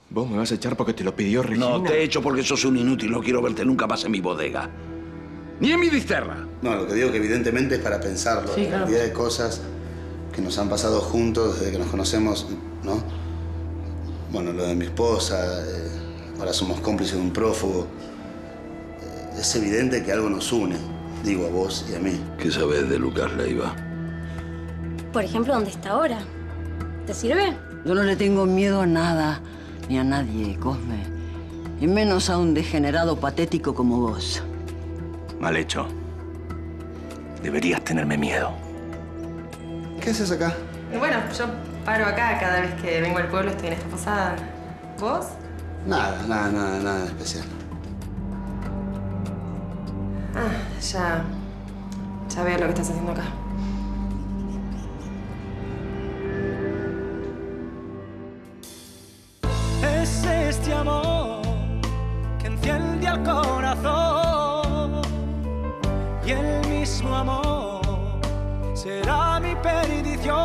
¿Vos me vas a echar porque te lo pidió Regina? No, te echo porque sos un inútil. No quiero verte nunca más en mi bodega. Ni en mi disterra. No, lo que digo que evidentemente es para pensarlo. Sí, la claro. cantidad de cosas que nos han pasado juntos desde que nos conocemos, ¿no? Bueno, lo de mi esposa, ahora somos cómplices de un prófugo. Es evidente que algo nos une, digo, a vos y a mí. ¿Qué sabés de Lucas Leiva? Por ejemplo, ¿dónde está ahora? ¿Te sirve? Yo no le tengo miedo a nada, ni a nadie, Cosme. Y menos a un degenerado patético como vos. Mal hecho. Deberías tenerme miedo. ¿Qué haces acá? Bueno, yo paro acá cada vez que vengo al pueblo, estoy en esta posada. ¿Vos? Nada especial. Ah, ya veo lo que estás haciendo acá. Es este amor que enciende al corazón y el mismo amor será mi perdición.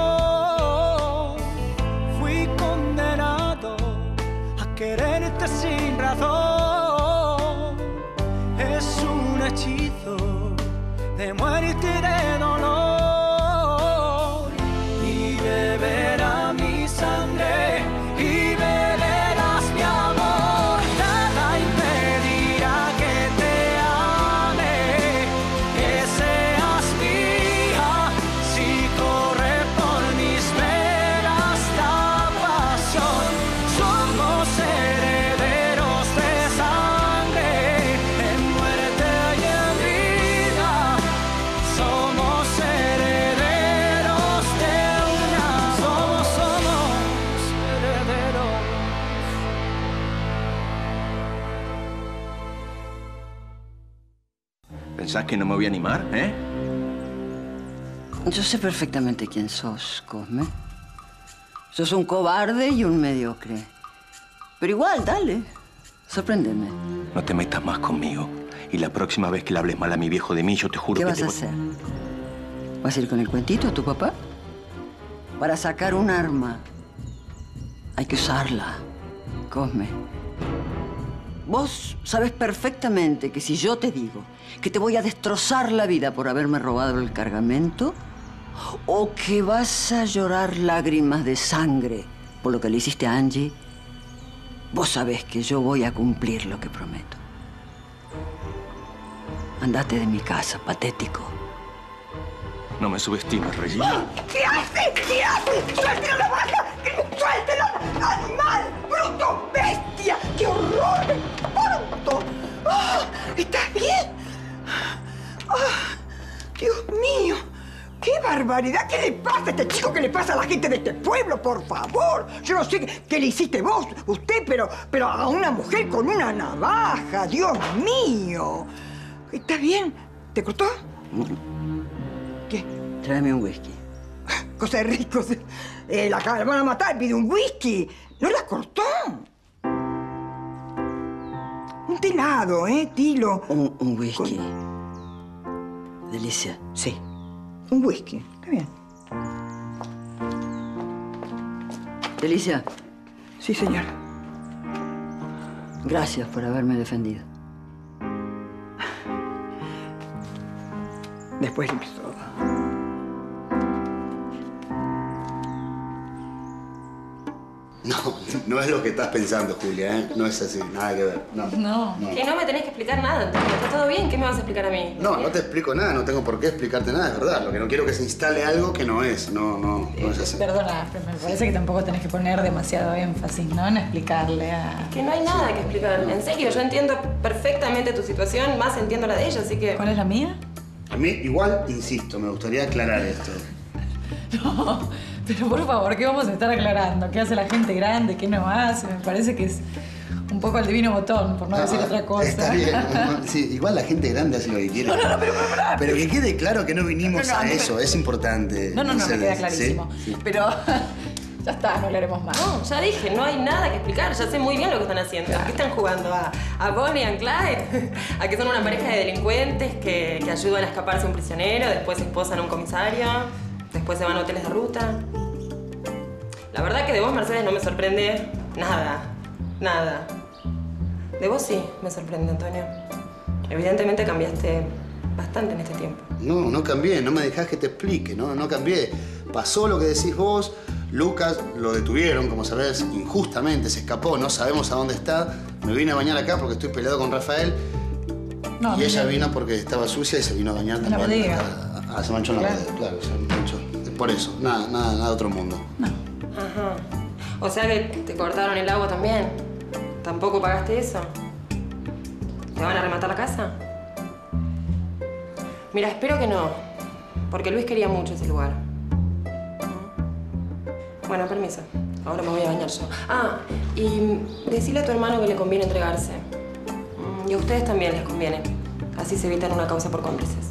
Fui condenado a quererte sin razón. Es un hechizo de muerte y de dolor y beberá mi sangre y beberás mi amor. Nada impedirá que te ame, que seas mía. Si corre por mis venas la pasión, somos herederos de sangre, en muerte y en vida. Somos herederos de una. Somos herederos. ¿Pensás que no me voy a animar, eh? Yo sé perfectamente quién sos, Cosme. Sos un cobarde y un mediocre. Pero igual, dale. Sorpréndeme. No te metas más conmigo. Y la próxima vez que le hables mal a mi viejo de mí, yo te juro ¿Qué que vas te a voy- hacer? ¿Vas a ir con el cuentito a tu papá? Para sacar un arma hay que usarla, Cosme. Vos sabés perfectamente que si yo te digo que te voy a destrozar la vida por haberme robado el cargamento, o que vas a llorar lágrimas de sangre por lo que le hiciste a Angie, vos sabés que yo voy a cumplir lo que prometo. Andate de mi casa, patético. No me subestimes, Regina. ¿Qué hace? ¿Qué hace? ¡Suéltelo la vaca! ¡Suéltelo! ¡Animal! ¡Bruto! ¡Bestia! ¡Qué horror! ¡Bruto! ¡Ah! ¿Estás bien? ¡Ah! ¡Dios mío! ¡Qué barbaridad! ¿Qué le pasa a este chico? ¿Qué le pasa a la gente de este pueblo? Por favor. Yo no sé qué le hiciste vos, usted, pero a una mujer con una navaja. ¡Dios mío! ¿Estás bien? ¿Te cortó? ¿Qué? Tráeme un whisky. Cosa de ricos. La van a matar, pide un whisky. ¿No la cortó? Un telado, Tilo. Un whisky. Delicia. Sí. Un whisky. Está bien. Delicia. Sí, señor. Gracias por haberme defendido. Después empezó. No es lo que estás pensando, Julia, ¿eh? No es así, nada que ver. No. Que no me tenés que explicar nada, Antonio. Está todo bien. ¿Qué me vas a explicar a mí? No te explico nada, no tengo por qué explicarte nada, es verdad. Lo que no quiero es que se instale algo que no es, no es así. Perdona, pero me parece que tampoco tenés que poner demasiado énfasis, ¿no? En explicarle a... Que no hay nada que explicar. En serio, yo entiendo perfectamente tu situación, más entiendo la de ella, así que... ¿Cuál es la mía? A mí, igual, insisto, me gustaría aclarar esto. No, pero por favor, ¿qué vamos a estar aclarando? ¿Qué hace la gente grande? ¿Qué no hace? Me parece que es un poco el divino botón, por no decir otra cosa. Está bien. Sí, igual la gente grande hace lo que quiere. Pero que quede claro que no vinimos a eso, es importante. No, me queda clarísimo. ¿Sí? Sí. Pero ya está, no hablaremos más. No, ya dije, no hay nada que explicar. Ya sé muy bien lo que están haciendo. ¿A qué están jugando? ¿A Bonnie and Clyde? ¿A que son una pareja de delincuentes que ayudan a escaparse a un prisionero, después esposan a un comisario, después se van a hoteles de ruta? La verdad que de vos, Mercedes, no me sorprende nada. Nada. De vos sí me sorprende, Antonio. Evidentemente cambiaste bastante en este tiempo. No, no cambié. No me dejás que te explique. No cambié. Pasó lo que decís vos. Lucas lo detuvieron, como sabés, injustamente. Se escapó. No sabemos a dónde está. Me vine a bañar acá porque estoy peleado con Rafael. No, y ella vino porque estaba sucia y se vino a bañar también. En la bodega. Se manchó en la bodega, claro. Se manchó. Por eso. Nada de otro mundo. No. Ajá. O sea que te cortaron el agua también. ¿Tampoco pagaste eso? ¿Te van a rematar la casa? Mira, espero que no. Porque Luis quería mucho ese lugar. Bueno, permiso. Ahora me voy a bañar yo. Ah, y decirle a tu hermano que le conviene entregarse. Y a ustedes también les conviene. Así se evitan una causa por cómplices.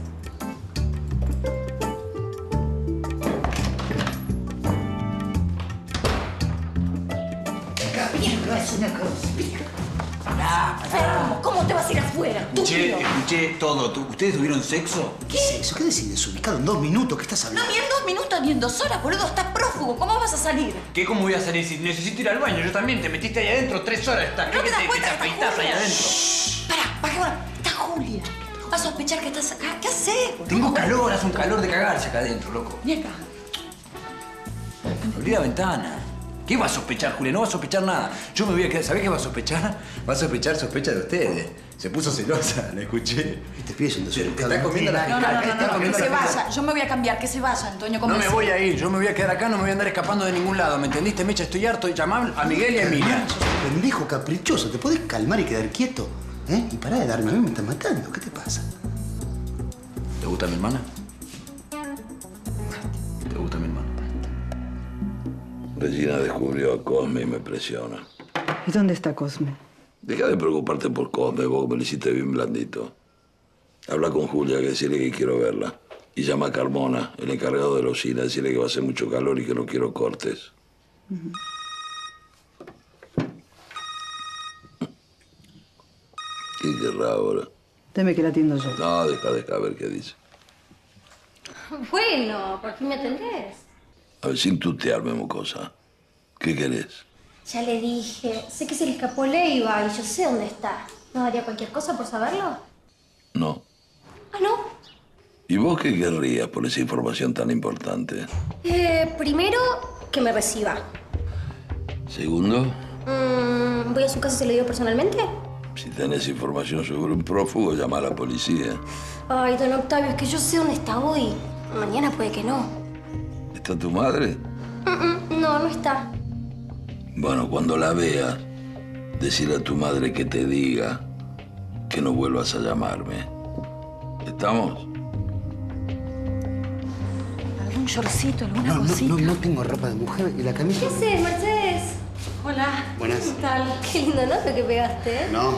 Gabriel, es una conspiración. ¿Cómo te vas a ir afuera? Escuché todo. ¿Ustedes tuvieron sexo? ¿Qué es eso? ¿Qué decís? Desubicado en 2 minutos. ¿Qué estás hablando? No, ni en 2 minutos ni en 2 horas, boludo. Estás prófugo. ¿Cómo vas a salir? ¿Qué? ¿Cómo voy a salir si necesito ir al baño? Yo también. Te metiste ahí adentro 3 horas. ¿Qué ¿No te das que cuenta te que está afeitás ahí Julia? adentro? Pará, ahora. Está Julia. Va a sospechar que estás acá. ¿Qué haces, boludo? Tengo calor. Hace un calor de cagarse acá adentro, loco. Ven acá. Abrí la ventana. ¿Qué va a sospechar, Julia? No va a sospechar nada. Yo me voy a quedar... ¿Sabés qué va a sospechar? Va a sospechar, sospecha de ustedes. Se puso celosa, la escuché. Este pibe es un desubicado. Te está comiendo la fiscal. Que se vaya. Yo me voy a cambiar. Que se vaya, Antonio. No me voy a ir. Yo me voy a quedar acá. No me voy a andar escapando de ningún lado. ¿Me entendiste, Mecha? Estoy harto de llamar a Miguel y a Emilia. Sos un pendejo caprichoso. ¿Te podés calmar y quedar quieto? ¿Eh? Y pará de darme a mí. Me estás matando. ¿Qué te pasa? ¿Te gusta mi hermana? ¿Te gusta mi hermana? Regina descubrió a Cosme y me presiona. ¿Y dónde está Cosme? Deja de preocuparte por Cosme, vos me lo hiciste bien blandito. Habla con Julia, que decirle que quiero verla. Y llama a Carmona, el encargado de la usina, decirle que va a hacer mucho calor y que no quiero cortes. ¿Qué querrá ahora? Deme que la atiendo yo. No, deja, a ver qué dice. Bueno, ¿por qué me atendés? A ver, sin tutearme, mocosa. ¿Qué querés? Ya le dije. Sé que se le escapó Leiva y yo sé dónde está. ¿No daría cualquier cosa por saberlo? No. Ah, ¿no? ¿Y vos qué querrías por esa información tan importante? Primero, que me reciba. Segundo, ¿Voy a su casa y se lo digo personalmente? si tenés información sobre un prófugo, llama a la policía. Ay, don Octavio, es que yo sé dónde está hoy. Mañana puede que no. ¿Está tu madre? No, no está. Bueno, cuando la veas, decile a tu madre que te diga que no vuelvas a llamarme. ¿Estamos? ¿Algún shortcito, alguna cosita? No tengo ropa de mujer y la camisa... ¿Qué haces, Mercedes? Hola. Buenas. ¿Qué tal? Qué lindo novio que pegaste, ¿eh? No.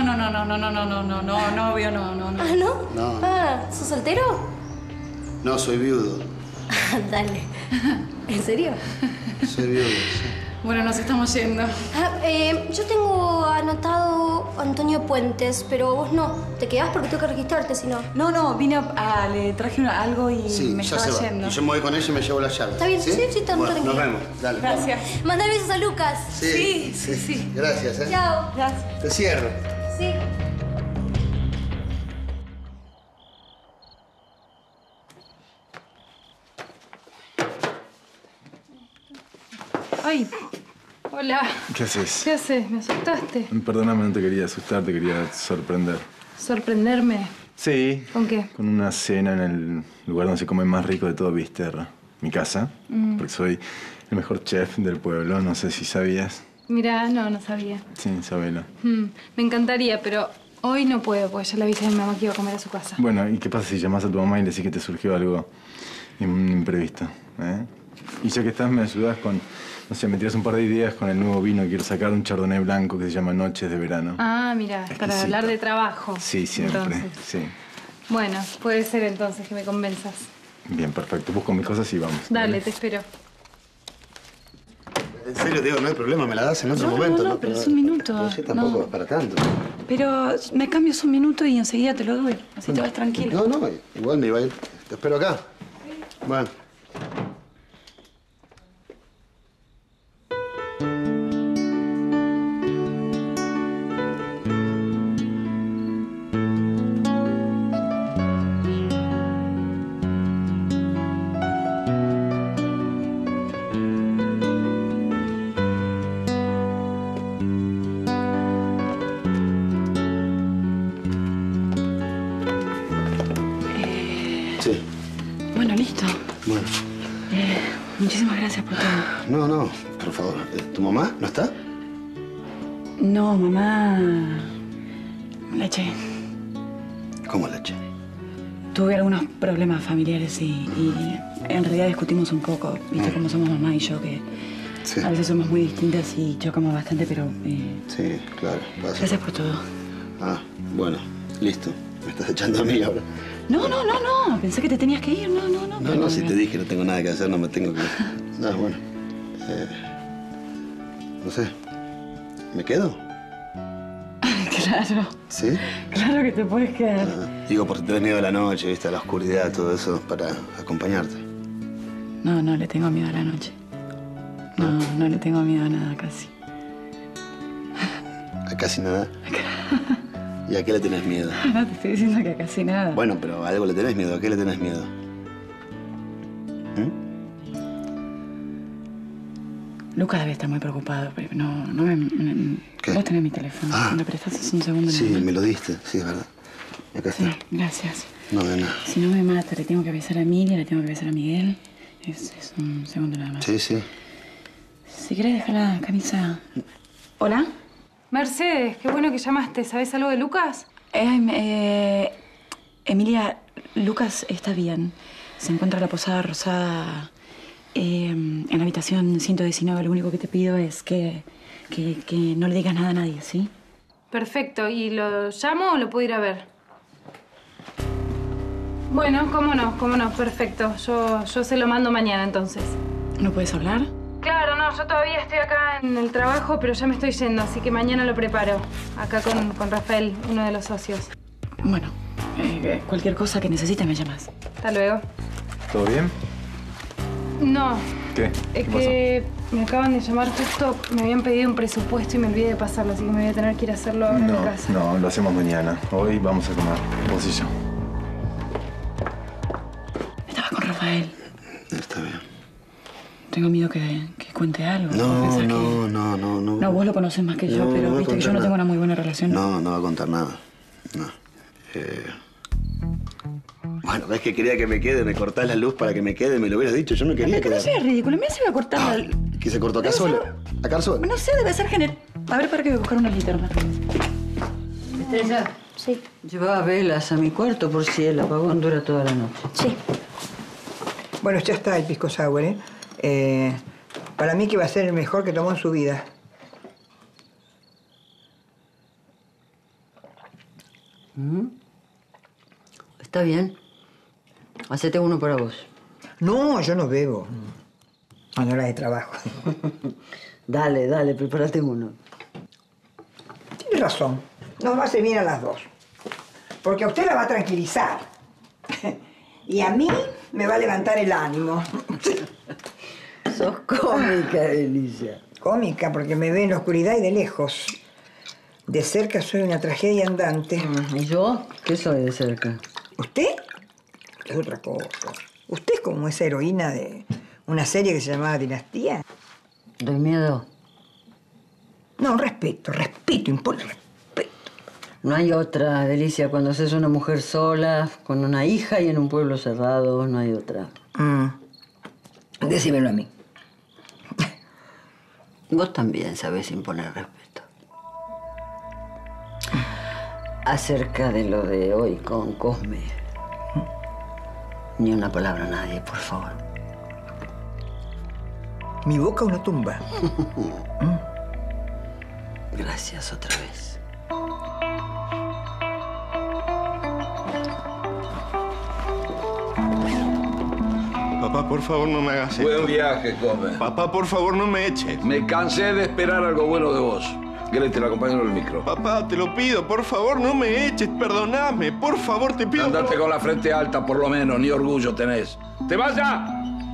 Novio, no. ¿Ah, no? No. Ah, ¿sos soltero? No, soy viudo. Dale. ¿En serio? Soy viudo, sí. Bueno, nos estamos yendo. Yo tengo anotado Antonio Puentes, pero vos no. Te quedás porque tengo que registrarte, si no. No, vine le traje algo y Sí, me ya estaba se va. yendo. Y yo me voy con ella y me llevo la llave. ¿Está bien? Sí, está Bueno, tranquilo. nos vemos. Dale. Gracias. Mandar besos a Lucas. Sí. Gracias, ¿eh? Chao. Gracias. Te cierro. Sí. Ay, hola. ¿Qué haces? ¿Qué haces? ¿Me asustaste? Perdóname, no te quería asustar, te quería sorprender. ¿Sorprenderme? Sí. ¿Con qué? Con una cena en el lugar donde se come más rico de todo Visterra. Mi casa. Porque soy el mejor chef del pueblo, no sé si sabías. Mira, no sabía. Sí, sabelo. Me encantaría, pero hoy no puedo, porque ya le avisé a mi mamá que iba a comer a su casa. Bueno, ¿y qué pasa si llamas a tu mamá y le decís que te surgió algo imprevisto? ¿Eh? Y ya que estás, me ayudas con... No sé, me tiras un par de ideas con el nuevo vino que quiero sacar, un chardonnay blanco que se llama Noches de Verano. Ah, mira, para hablar de trabajo. Sí, siempre, Entonces. sí. Bueno, puede ser entonces que me convenzas. Bien, perfecto. Busco mis cosas y vamos. Dale, te espero. En serio, Diego, no hay problema, me la das en otro momento. No, pero es un minuto. No sé, tampoco No. es para tanto. Pero me cambias un minuto y enseguida te lo doy. Así te vas tranquilo. No, igual me iba a ir. Te espero acá. Bueno. gracias por todo. No, no, por favor. ¿Tu mamá no está? No, mamá... la eché. ¿Cómo la eché? Tuve algunos problemas familiares y en realidad discutimos un poco. Viste cómo somos mamá y yo, que Sí. a veces somos muy distintas y chocamos bastante, pero... Sí, claro. Pasa. Gracias por todo. Ah, bueno, listo. Me estás echando a mí ahora. No, no, no, no. Pensé que te tenías que ir. No, no, no. No, no, si te dije no tengo nada que hacer, no me tengo que... No, bueno. No sé. ¿Me quedo? Claro. ¿Sí? Claro que te puedes quedar. Digo, porque tenés miedo a la noche, viste, a la oscuridad, todo eso, para acompañarte. No, no le tengo miedo a la noche. No, no le tengo miedo a nada casi. ¿A casi nada? ¿Y a qué le tenés miedo? No te estoy diciendo que a casi nada. Bueno, pero a algo le tenés miedo. ¿A qué le tenés miedo? Lucas debe estar muy preocupado, pero no me... ¿Qué? Vos tenés mi teléfono. Ah. ¿Me prestás un segundo? Sí, me lo diste, sí, es verdad. Acá está. Sí, gracias. No, de nada. Si no me mata, le tengo que avisar a Emilia, le tengo que avisar a Miguel. Es un segundo nada más. Sí, sí. Si querés dejar la camisa... ¿Hola? Mercedes, qué bueno que llamaste. ¿Sabés algo de Lucas? Emilia, Lucas está bien. Se encuentra en la Posada Rosada, en la habitación 119. Lo único que te pido es que no le digas nada a nadie, ¿sí? Perfecto. ¿Y lo llamo o lo puedo ir a ver? Bueno, cómo no, perfecto. Yo se lo mando mañana, entonces. ¿No puedes hablar? Claro, no, yo todavía estoy acá en el trabajo, pero ya me estoy yendo, así que mañana lo preparo. Acá con Rafael, uno de los socios. Bueno, cualquier cosa que necesites me llamas. Hasta luego. ¿Todo bien? No, ¿Qué? es ¿Qué que me acaban de llamar justo, me habían pedido un presupuesto y me olvidé de pasarlo, así que me voy a tener que ir a hacerlo ahora en mi casa. No, lo hacemos mañana. Hoy vamos a comer. Vos y yo. Estaba con Rafael. Está bien. Tengo miedo que cuente algo. No, No, no. No, vos lo conoces más que yo, pero va a viste que yo contar no tengo nada. una muy buena relación. No, no va a contar nada. No. Bueno, ves que quería que me quede, me cortás la luz para que me quede, me lo hubieras dicho, yo no quería Que no quedar. sea ridículo, mira si voy a cortar la... ¿Que se cortó acá solo? ¿Acá solo? No sé, debe ser general. A ver, para que voy a buscar una linterna. Estrella. Sí. Llevaba velas a mi cuarto por si el apagón dura toda la noche. Sí. Bueno, ya está el pisco sour, ¿eh? Para mí que va a ser el mejor que tomó en su vida. Está bien. Hacete uno para vos. No, yo no bebo. A hora de trabajo. Dale, prepárate uno. Tienes razón. Nos va a hacer bien a las dos. Porque a usted la va a tranquilizar. Y a mí me va a levantar el ánimo. Sos cómica, Delicia. Cómica, porque me ve en la oscuridad y de lejos. De cerca soy una tragedia andante. ¿Y yo? ¿Qué soy de cerca? ¿Usted? Es otra cosa. Usted es como esa heroína de una serie que se llamaba Dinastía. ¿Doy miedo? No, respeto, impone respeto. No hay otra, Delicia. Cuando sos una mujer sola, con una hija y en un pueblo cerrado, no hay otra. Decímelo a mí. Vos también sabés imponer respeto. Acerca de lo de hoy con Cosme. Ni una palabra a nadie, por favor. Mi boca una tumba. Gracias otra vez. Papá, por favor, no me hagas esto. Buen viaje, Come. Papá, por favor, no me eches. Me cansé de esperar algo bueno de vos. ¿Querés te lo acompaño en el micro? Papá, te lo pido, por favor, no me eches. Perdóname, por favor, te pido. Andate con la frente alta, por lo menos. Ni orgullo tenés. ¡Te vas ya!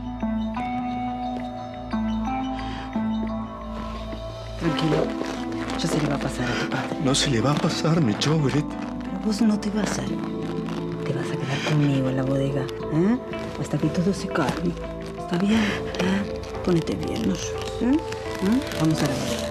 Tranquilo. Ya se le va a pasar a tu padre. No se le va a pasar, me echó, Gret. Pero vos no te vas a ir. Te vas a quedar conmigo en la bodega, ¿eh? Hasta que todo se calme. ¿Está bien? ¿Eh? Ponete bien, ¿no? Vamos a la bodega.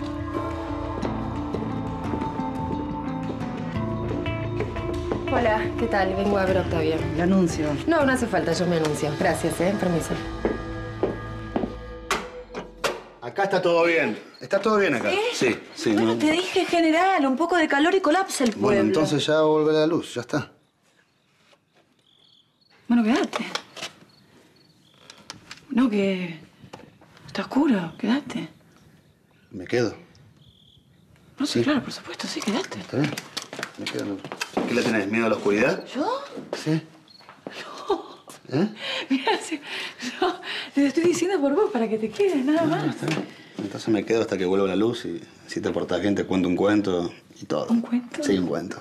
Hola. ¿Qué tal? Vengo a ver a Octavio. El anuncio. No, no hace falta, yo me anuncio. Gracias, permiso. Acá está todo bien. Está todo bien acá. ¿Sí? Sí, Bueno, no. te dije, general, un poco de calor y colapsa el pueblo. Bueno, entonces ya vuelve la luz, ya está. Bueno, quédate. No, que... Está oscuro, quédate. ¿Me quedo? No, sí, claro, por supuesto, sí, quédate. ¿Está bien? Me quedo. ¿Qué le tenés? ¿Miedo a la oscuridad? ¿Yo? Sí. ¿Eh? Mira, sí, yo te lo estoy diciendo por vos, para que te quedes, nada más. Está bien. Entonces me quedo hasta que vuelva la luz y si te portás bien te cuento un cuento y todo. ¿Un cuento? Sí, un cuento.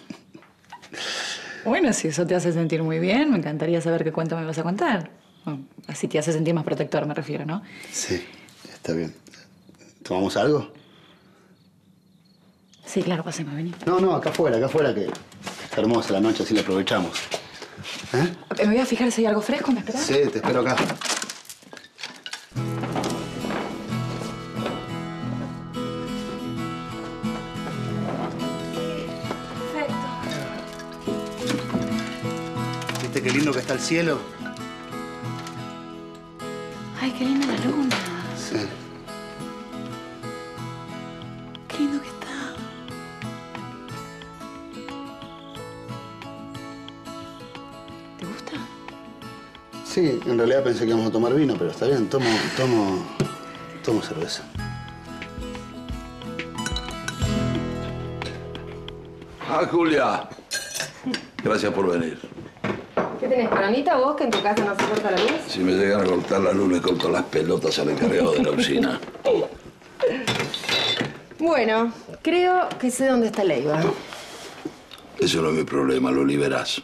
Bueno, si eso te hace sentir muy bien, me encantaría saber qué cuento me vas a contar. Bueno, así te hace sentir más protector, me refiero, ¿no? Sí, está bien. ¿Tomamos algo? Sí, claro, pasemos, vení. No, acá afuera, que está hermosa la noche, así la aprovechamos. ¿Eh? Me voy a fijar si hay algo fresco, ¿me esperás? Sí, te espero acá. ¿Viste qué lindo que está el cielo? Ay, qué linda la luna. Sí. Qué lindo que está. ¿Te gusta? Sí, en realidad pensé que íbamos a tomar vino, pero está bien, tomo cerveza. Ah, Julia. Gracias por venir. ¿Qué tenés, Coronita, vos, que en tu casa no se corta la luz? Si me llegan a cortar la luz, le corto las pelotas al encargado de la usina. Bueno, creo que sé dónde está Leiva. Eso no es mi problema, lo liberás.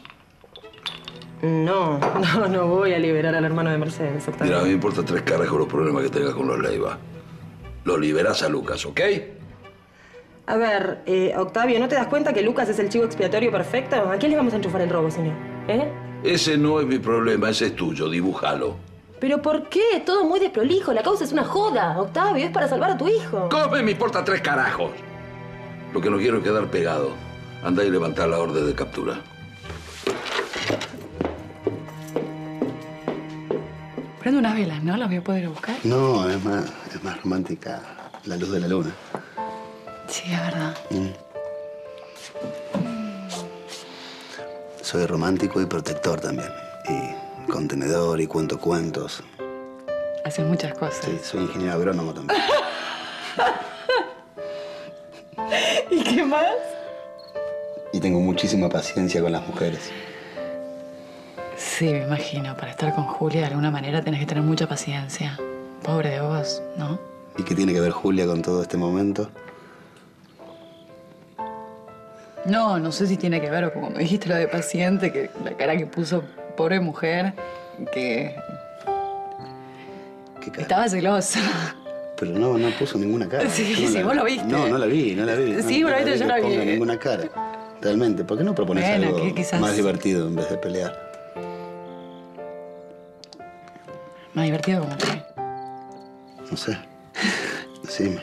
No voy a liberar al hermano de Mercedes, Octavio. Mira, a mí me importa 3 carajos los problemas que tengas con los Leiva. Lo liberás a Lucas, ¿ok? A ver, Octavio, ¿no te das cuenta que Lucas es el chivo expiatorio perfecto? ¿A quién le vamos a enchufar el robo, señor? Ese no es mi problema, ese es tuyo, dibújalo. ¿Pero por qué? Todo muy desprolijo. La causa es una joda, Octavio. Es para salvar a tu hijo. ¿Cómo me importa 3 carajos? Lo que no quiero es quedar pegado. Anda y levantá la orden de captura. Prende unas velas, ¿no? ¿Las voy a poder buscar? No, es más romántica la luz de la luna. Sí, es verdad. Soy romántico y protector también. Y contenedor y cuento cuentos. Haces muchas cosas. Sí, soy ingeniero agrónomo también. ¿Y qué más? Y tengo muchísima paciencia con las mujeres. Sí, me imagino. Para estar con Julia, de alguna manera, tenés que tener mucha paciencia. Pobre de vos, ¿no? ¿Y qué tiene que ver Julia con todo este momento? No sé si tiene que ver, o como me dijiste lo de paciente, que la cara que puso, pobre mujer, que... ¿Qué cara? Estaba celosa. Pero no puso ninguna cara. Sí, Yo no sí, vos lo viste. No la vi. Sí, no vos lo viste, yo que la vi. ponga ninguna cara. Realmente, ¿por qué no propones Bueno, algo que quizás- más divertido en vez de pelear? Más divertido como que... No sé. Decime.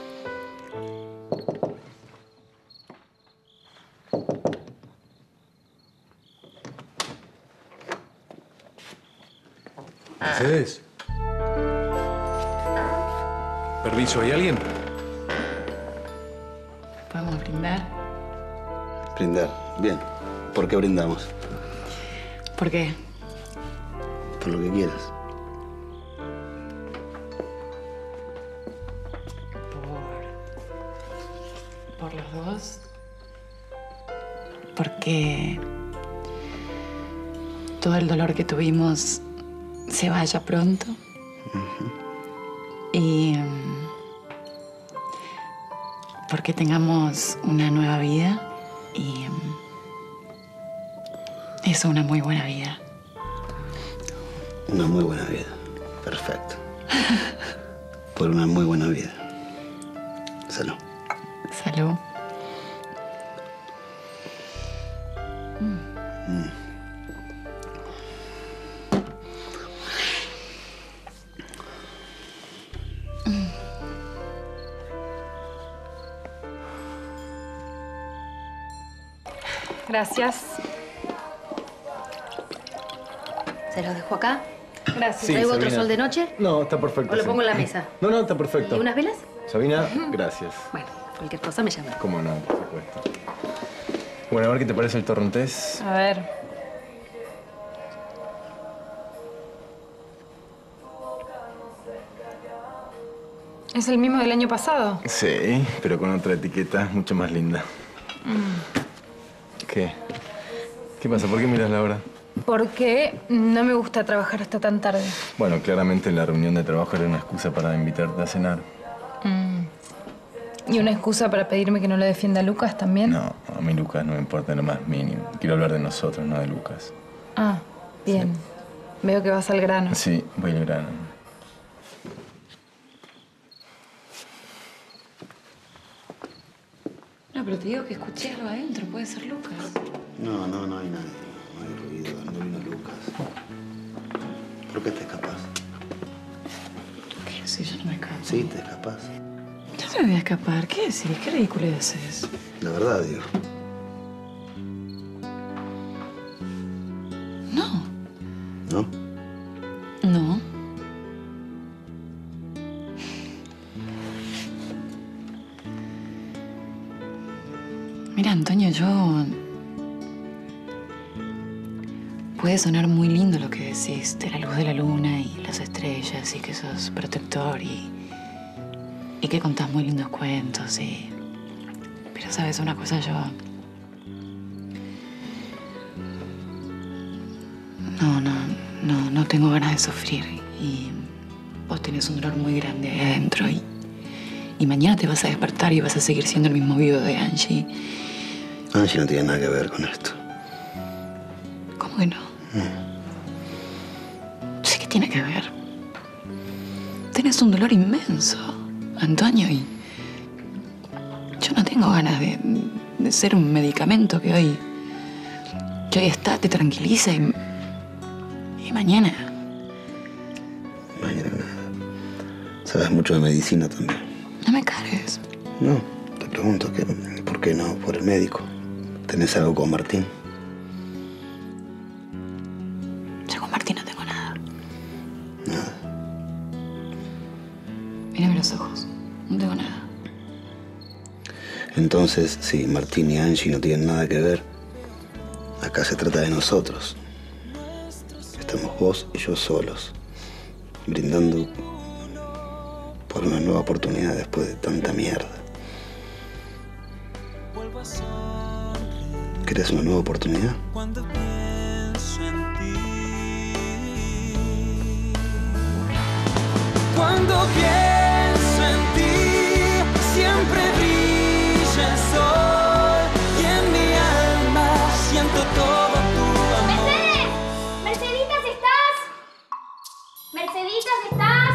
Mercedes. Permiso, ¿hay alguien? ¿Podemos brindar? Brindar. Bien. ¿Por qué brindamos? ¿Por qué? Por lo que quieras. Por los dos. Porque todo el dolor que tuvimos se vaya pronto. Y porque tengamos una nueva vida y es una muy buena vida. Una muy buena vida. Perfecto. Por una muy buena vida. Salud. Salud. Gracias. ¿Se los dejo acá? Gracias. Sí, ¿Traigo otro Sabina. sol de noche? No, está perfecto. ¿O lo sí. pongo en la mesa? No, está perfecto. ¿Y unas velas? Sabina, gracias. Bueno, cualquier cosa me llama. Cómo no, por supuesto. Bueno, a ver qué te parece el torrontés. A ver. ¿Es el mismo del año pasado? Sí, pero con otra etiqueta mucho más linda. ¿Qué? ¿Qué pasa? ¿Por qué miras la hora? Porque no me gusta trabajar hasta tan tarde. Bueno, claramente la reunión de trabajo era una excusa para invitarte a cenar. ¿Y una excusa para pedirme que no le defienda a Lucas también? No, a mí Lucas no me importa en lo más mínimo. Quiero hablar de nosotros, no de Lucas. Ah, bien. Veo que vas al grano. Sí, voy al grano. No, pero te digo que escuché algo adentro. Puede ser Lucas. No, no hay nadie. No hay ruido, no vino Lucas. ¿Por qué te escapas? ¿Qué? Si yo no me escapo. Sí, te escapas. Yo no me voy a escapar. ¿Qué decís? ¿Qué ridiculez es? La verdad, digo. No. ¿No? No. Mira, Antonio, yo... Puede sonar muy lindo lo que decís de la luz de la luna y las estrellas y que sos protector y que contás muy lindos cuentos y... Pero, ¿sabes una cosa? Yo... No tengo ganas de sufrir y vos tenés un dolor muy grande ahí adentro y mañana te vas a despertar y vas a seguir siendo el mismo vivo de Angie. Angie no tiene nada que ver con esto. ¿Cómo que no? Sí que tiene que ver. Tenés un dolor inmenso, Antonio, y yo no tengo ganas de ser un medicamento que hoy está, te tranquiliza y mañana. Mañana nada. Sabes mucho de medicina también. No me cargues. No, te pregunto que, ¿por qué no? Por el médico. ¿Tenés algo con Martín? Yo con Martín no tengo nada. Nada. Mírame los ojos. No tengo nada. Entonces, si Martín y Angie no tienen nada que ver, acá se trata de nosotros. Estamos vos y yo solos, brindando por una nueva oportunidad después de tanta mierda. ¿Querés una nueva oportunidad? Cuando pienso en ti. Cuando pienso en ti, siempre brilla el sol y en mi alma siento todo tu amor. ¡Merceditas, estás! ¡Merceditas, estás!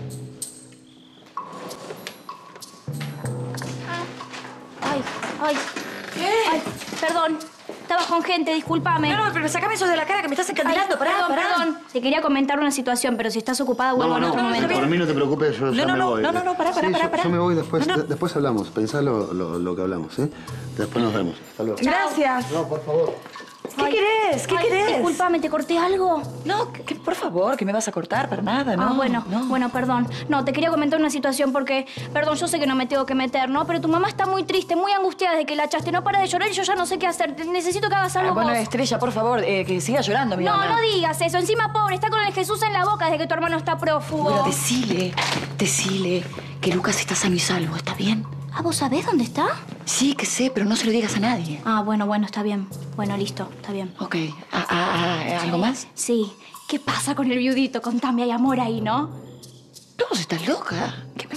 Ay. ¿Qué? Ay, perdón. Estaba con gente, discúlpame. No, pero sacame eso de la cara que me estás encandilando. Pará. Perdón. Te quería comentar una situación, pero si estás ocupada, vuelvo en otro momento. Por mí no te preocupes, yo ya me voy. Pará. Yo me voy después. Después hablamos. Pensá lo que hablamos, ¿eh? Después nos vemos. Hasta luego. Gracias. No, por favor. ¿Qué querés? ¿Qué querés? Disculpame, ¿te corté algo? No, por favor, que me vas a cortar para nada, ¿no? Bueno, perdón. No, te quería comentar una situación porque, perdón, yo sé que no me tengo que meter, ¿no? Pero tu mamá está muy triste, muy angustiada desde que la echaste. No para de llorar y yo ya no sé qué hacer. Necesito que hagas algo Bueno, vos. Estrella, por favor, que siga llorando, mi mamá. No digas eso. Encima, pobre, está con el Jesús en la boca desde que tu hermano está prófugo. Bueno, decile que Lucas está sano y salvo, ¿está bien? Ah, ¿vos sabés dónde está? Sí, que sé, pero no se lo digas a nadie. Ah, bueno, está bien. Bueno, listo, está bien. Ok. ¿Algo más? Sí. ¿Qué pasa con el viudito? Contame, hay amor ahí, ¿no? ¿Vos estás loca?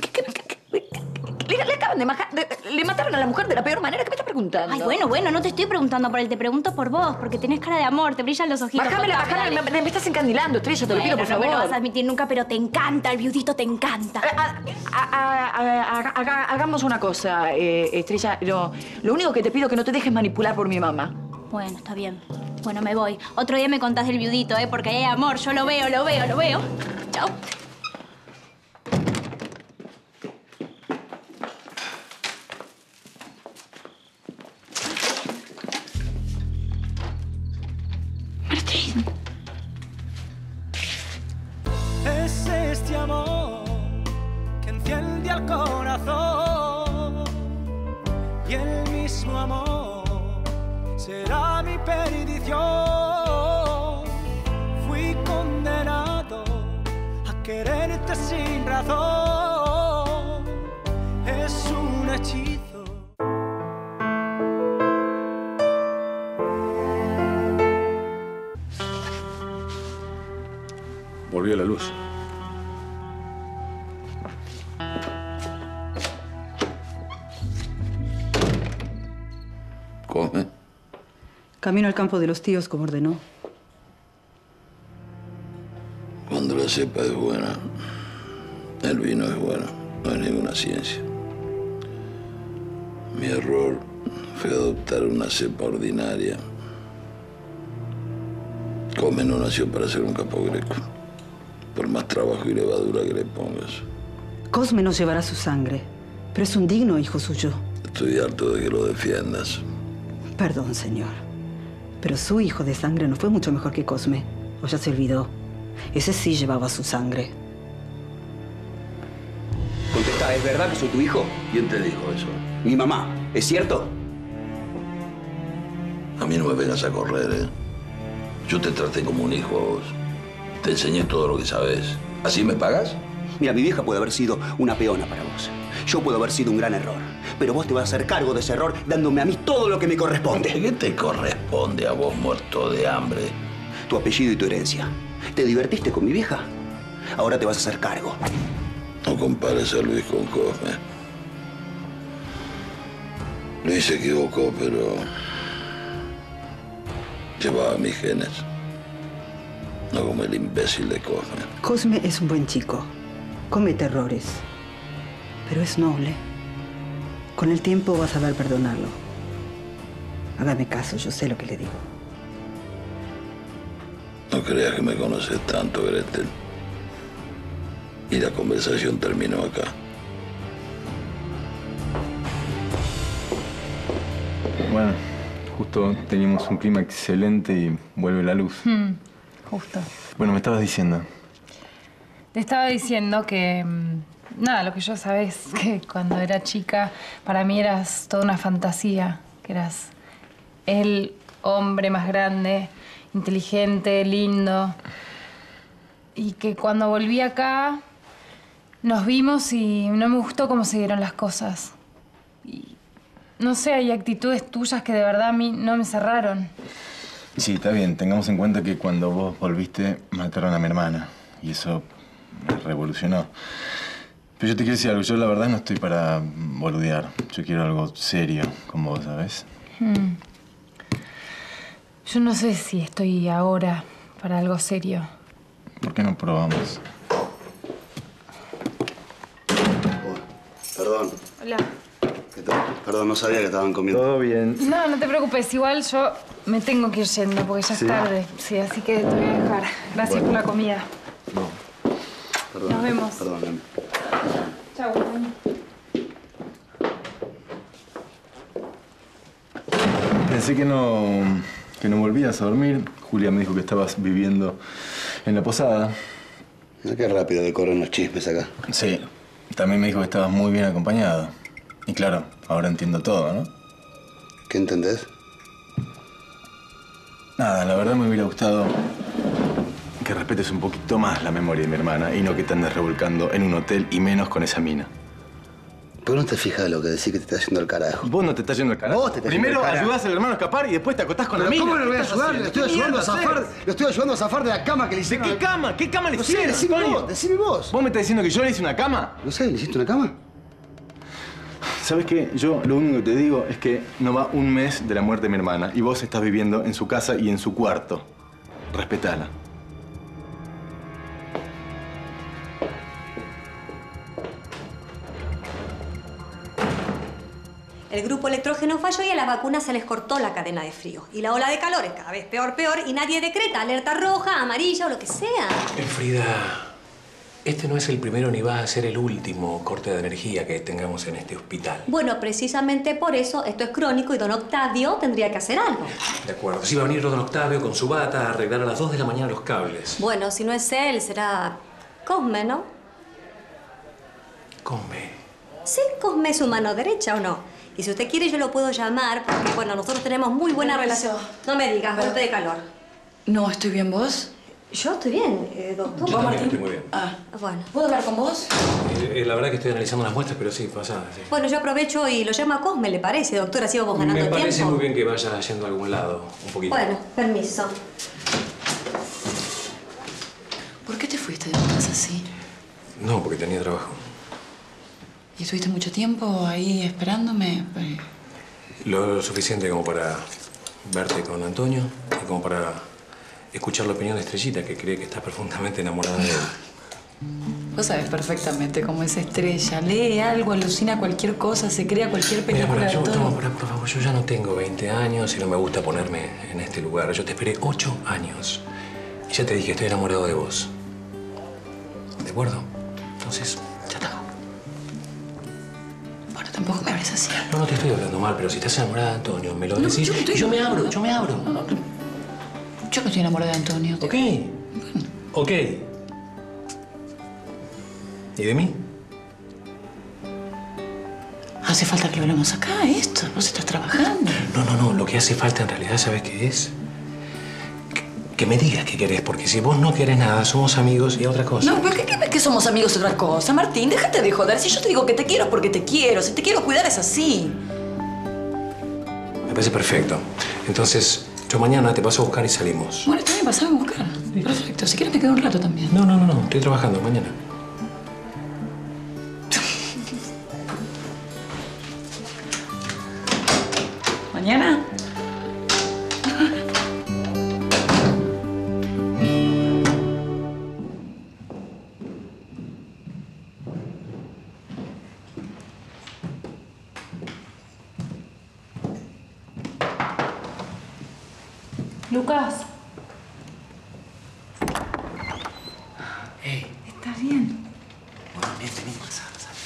Le acaban de le mataron a la mujer de la peor manera. ¿Qué me estás preguntando? Ay, bueno, no te estoy preguntando por él. Te pregunto por vos, porque tenés cara de amor, te brillan los ojitos. Bájame, me estás encandilando, Estrella, te lo pido, por favor. No me lo vas a admitir nunca, pero te encanta, el viudito te encanta. Hagamos una cosa, Estrella. Lo único que te pido es que no te dejes manipular por mi mamá. Bueno, está bien. Bueno, me voy. Otro día me contás del viudito, porque ahí hay amor. Yo lo veo. Chao. amarte sin razón es un hechizo. Volvió la luz. Come. Camino al campo de los tíos como ordenó. Cuando la cepa es buena, el vino es bueno. No es ninguna ciencia. Mi error fue adoptar una cepa ordinaria. Come no nació para ser un capo greco. Por más trabajo y levadura que le pongas. Cosme no llevará su sangre, pero es un digno hijo suyo. Estoy harto de que lo defiendas. Perdón, señor. Pero su hijo de sangre no fue mucho mejor que Cosme. ¿O ya se olvidó? Ese sí llevaba su sangre. Contesta, ¿es verdad que soy tu hijo? ¿Quién te dijo eso? Mi mamá. ¿Es cierto? A mí no me vengas a correr, ¿eh? Yo te traté como un hijo a vos. Te enseñé todo lo que sabes. ¿Así me pagas? Mira, mi vieja puede haber sido una peona para vos. Yo puedo haber sido un gran error. Pero vos te vas a hacer cargo de ese error dándome a mí todo lo que me corresponde. ¿Qué te corresponde a vos, muerto de hambre? Tu apellido y tu herencia. ¿Te divertiste con mi vieja? Ahora te vas a hacer cargo. No compares a Luis con Cosme. Luis se equivocó, pero llevaba mis genes. No como el imbécil de Cosme. Cosme es un buen chico. Comete errores. Pero es noble. Con el tiempo vas a saber perdonarlo. Hágame caso, yo sé lo que le digo. No creas que me conoces tanto, Gretel. Y la conversación terminó acá. Bueno, justo teníamos un clima excelente y vuelve la luz. Justo. Bueno, me estabas diciendo. Te estaba diciendo que... nada, lo que yo sabés, que cuando era chica, para mí eras toda una fantasía. Que eras el hombre más grande, inteligente, lindo. Y que cuando volví acá, nos vimos y no me gustó cómo se dieron las cosas. Y no sé, hay actitudes tuyas que de verdad a mí no me cerraron. Sí, está bien. Tengamos en cuenta que cuando vos volviste, mataron a mi hermana. Y eso me revolucionó. Pero yo te quiero decir algo. Yo la verdad no estoy para boludear. Yo quiero algo serio con vos, ¿sabes? Yo no sé si estoy ahora para algo serio. ¿Por qué no probamos? Perdón. Hola. ¿Qué tal? Perdón, no sabía que estaban comiendo. Todo bien. No, no te preocupes. Igual yo me tengo que ir yendo porque ya es tarde. Sí, así que te voy a dejar. Gracias por la comida. Perdón. Nos vemos. Perdón. Chau. Pensé que no volvías a dormir. Julia me dijo que estabas viviendo en la posada. Qué rápido que corren los chismes acá. Sí. También me dijo que estabas muy bien acompañado. Y claro, ahora entiendo todo, ¿no? ¿Qué entendés? Nada, la verdad me hubiera gustado que respetes un poquito más la memoria de mi hermana y no que te andes revolcando en un hotel y menos con esa mina. ¿Por qué no te fijas lo que decís que te está yendo al carajo? Vos no te estás yendo al carajo. Vos te estás Primero yendo al carajo. ayudás al hermano a escapar y después te acostás con la mina. ¿Cómo le voy a ¿Qué estás ayudar? haciendo? Le estoy ¿Qué ayudando a mierda zafar. haces? Le estoy ayudando a zafar de la cama que le hicieron. ¿De qué cama? ¿Qué cama le No sé, hicieron? decime Antonio? vos, decime vos. ¿Vos me estás diciendo que yo le hice una cama? No sé, ¿le hiciste una cama? ¿Sabes qué? Yo lo único que te digo es que no va un mes de la muerte de mi hermana y vos estás viviendo en su casa y en su cuarto. Respetala. El grupo electrógeno falló y a las vacunas se les cortó la cadena de frío. Y la ola de calor es cada vez peor y nadie decreta alerta roja, amarilla o lo que sea. Frida, este no es el primero ni va a ser el último corte de energía que tengamos en este hospital. Bueno, precisamente por eso esto es crónico y don Octavio tendría que hacer algo. De acuerdo. Sí va a venir don Octavio con su bata a arreglar a las 2 de la mañana los cables. Bueno, si no es él, será Cosme, ¿no? Cosme. Sí, Cosme es su mano derecha, ¿o no? Y si usted quiere, yo lo puedo llamar, porque, bueno, nosotros tenemos muy buena relación. No me digas, golpe de calor. No, estoy bien, ¿vos? Yo estoy bien, doctor. Yo también estoy muy bien. Bueno. ¿Puedo hablar con vos? La verdad que estoy analizando las muestras, pero sí, pasa. Sí. Bueno, yo aprovecho y lo llamo a Cosme, ¿le parece, doctor? Así vamos ganando Me parece tiempo. muy bien que vaya yendo a algún lado, un poquito. Bueno, permiso. ¿Por qué te fuiste de tu casa así? No, porque tenía trabajo. ¿Y estuviste mucho tiempo ahí esperándome? Lo suficiente como para verte con Antonio y como para escuchar la opinión de Estrellita, que cree que estás profundamente enamorada de él. Vos sabés perfectamente cómo es Estrella. Lee algo, alucina cualquier cosa, se crea cualquier película de todo. Por favor, yo ya no tengo 20 años y no me gusta ponerme en este lugar. Yo te esperé 8 años. Y ya te dije, estoy enamorado de vos. ¿De acuerdo? Entonces, ya está. Bueno, tampoco me hables así. No, no te estoy hablando mal, pero si estás enamorada de Antonio, me lo decís y yo me abro, yo me abro. Yo no estoy enamorada de Antonio. Ok. Ok. ¿Y de mí? Hace falta que hablemos acá, esto. Vos estás trabajando. No. Lo que hace falta en realidad, ¿sabes qué es? Que me digas qué querés, porque si vos no querés nada, somos amigos y otra cosa. No, pero ¿qué somos amigos y otra cosa? Martín, déjate de joder. Si yo te digo que te quiero es porque te quiero. Si te quiero cuidar es así. Me parece perfecto. Entonces, yo mañana te paso a buscar y salimos. Bueno, está bien, pasame a buscar. Perfecto. Si quieres me quedo un rato también. No. Estoy trabajando mañana. ¿Mañana? Lucas. Hey. ¿Estás bien? Bueno, vení, pasa.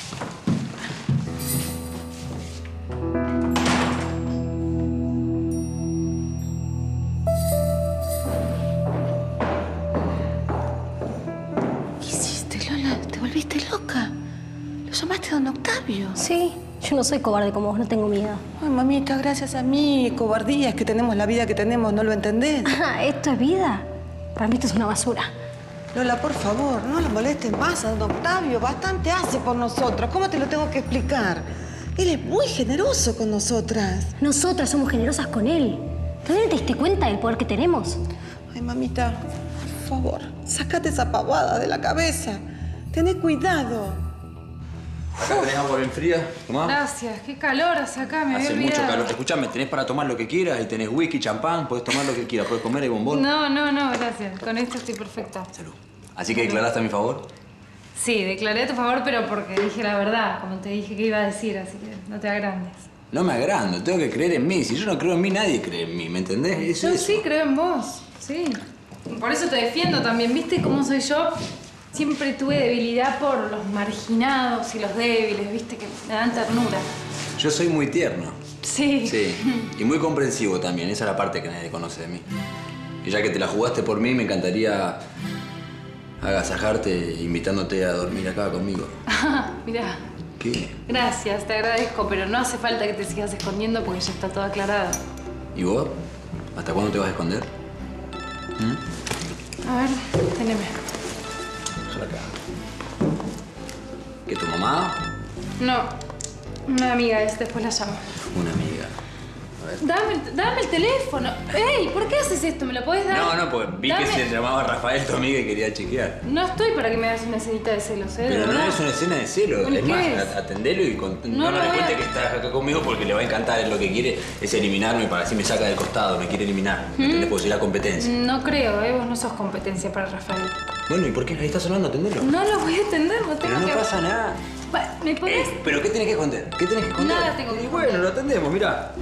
¿Qué hiciste, Lola? ¿Te volviste loca? ¿Lo llamaste a don Octavio? Sí, yo no soy cobarde como vos, no tengo miedo. Ay, mamita, gracias a mí, cobardías que tenemos la vida que tenemos, ¿no lo entendés? ¿Esto es vida? Para mí esto es una basura. Lola, por favor, no lo molestes más a don Octavio. Bastante hace por nosotros. ¿Cómo te lo tengo que explicar? Él es muy generoso con nosotras. Nosotras somos generosas con él. ¿Todavía no te diste cuenta del poder que tenemos? Ay, mamita, por favor, sácate esa pavada de la cabeza. Tené cuidado. Acá tenés agua bien fría. Tomá. Gracias. Qué calor hace acá, me había Hace olvidado. mucho calor. Escuchame, tenés para tomar lo que quieras y tenés whisky, champán, podés tomar lo que quieras, podés comer el bombón. No, gracias. Con esto estoy perfecta. Así que declaraste a mi favor. Sí, declaré a tu favor, pero porque dije la verdad, como te dije que iba a decir, así que no te agrandes. No me agrando, tengo que creer en mí. Si yo no creo en mí, nadie cree en mí, ¿me entendés? Eso Yo es. sí creo en vos, sí. Por eso te defiendo también. ¿Viste cómo soy yo? Siempre tuve debilidad por los marginados y los débiles, ¿viste? Que me dan ternura. Yo soy muy tierno. Sí. Sí. Y muy comprensivo también. Esa es la parte que nadie conoce de mí. Y ya que te la jugaste por mí, me encantaría agasajarte invitándote a dormir acá conmigo. Mirá, ¿Qué? gracias, te agradezco, pero no hace falta que te sigas escondiendo porque ya está todo aclarado. ¿Y vos? ¿Hasta cuándo te vas a esconder? A ver, teneme. Déjala acá. ¿Que tu mamá? No, una amiga es, después la llamo. Una amiga. A ver. Dame el teléfono. ¡Ey! ¿Por qué haces esto? ¿Me lo podés dar? No, pues vi que se llamaba Rafael tu amiga y quería chequear. No estoy para que me hagas una escenita de celos, ¿eh? Pero De no verdad. es una escena de celos. Bueno, Es ¿qué más, es? atendelo y No no lo le voy cuente a- que estás acá conmigo porque le va a encantar. Él lo que quiere es eliminarme para así me saca del costado, me quiere eliminar. ¿Me entendés? Porque soy la competencia. No creo, ¿eh? Vos no sos competencia para Rafael. Bueno, ¿y por qué? Ahí está sonando, atendelo. No lo voy a atender, no tengo Pero no que... pasa nada. ¿Me podés...? ¿Pero qué tenés que esconder? ¿Qué tenés que esconder? Nada tengo que Y bueno, lo atendemos, mirá.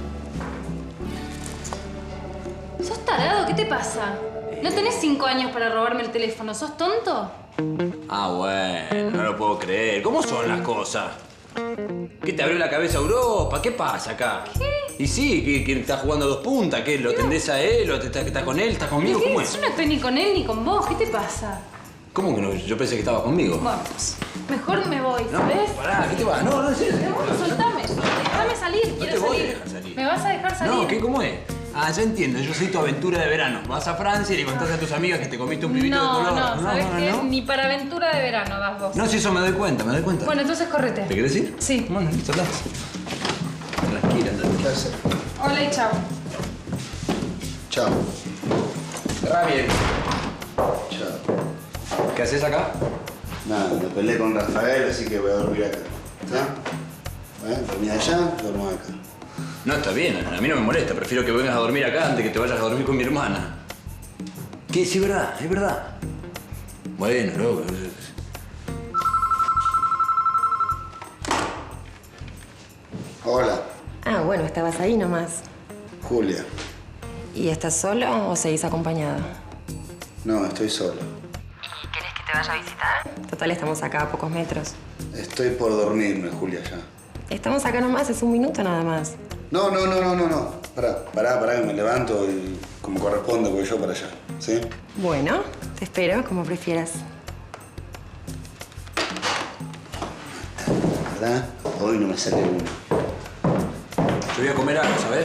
¿Sos tarado? ¿Qué te pasa? ¿No tenés 5 años para robarme el teléfono? ¿Sos tonto? Ah, bueno, no lo puedo creer. ¿Cómo son las cosas? ¿Qué te abrió la cabeza Europa? ¿Qué pasa acá? ¿Qué? Y sí, que estás jugando a 2 puntas, ¿qué? ¿Lo tendés a él? ¿O estás con él? ¿Estás conmigo? ¿Qué? ¿Cómo es? Yo no estoy ni con él ni con vos. ¿Qué te pasa? ¿Cómo que no? Yo pensé que estabas conmigo. Vamos. Mejor me voy, No, ¿sabes? pará, ¿qué te vas? No, en serio. No, soltame. Déjame salir. No Quiero te voy a salir. dejar salir. ¿Me vas a dejar salir? No, ¿qué? ¿Cómo es? Ah, ya entiendo. Yo soy tu aventura de verano. Vas a Francia y le contás a tus amigas que te comiste un pibito de color. No, ¿sabes qué? Ni para aventura de verano vas vos. No, si eso me doy cuenta, me doy cuenta. Bueno, entonces correte. ¿Te querés ir? Sí. Bueno, listo, andá. Tranquila, andá. Gracias. Hola y chao. Chao. Cerrá bien. Chao. ¿Qué haces acá? Nada, me peleé con Rafael, así que voy a dormir acá. ¿Está? Bueno, dormí allá, duermo acá. No, está bien. A mí no me molesta. Prefiero que vengas a dormir acá antes que te vayas a dormir con mi hermana. ¿Qué? Sí, es verdad, es verdad. Bueno, loco. Hola, Ah, bueno, estabas ahí nomás. Julia. ¿Y estás solo o seguís acompañada? No, estoy solo. ¿Querés que te vaya a visitar? Total, estamos acá a pocos metros. Estoy por dormirme, Julia, ya. Estamos acá nomás, es un minuto nada más. No. Pará, que me levanto y como corresponde voy yo para allá, ¿sí? Bueno, te espero, como prefieras. ¿Verdad? Hoy no me sale uno. Yo voy a comer algo, ¿sabes?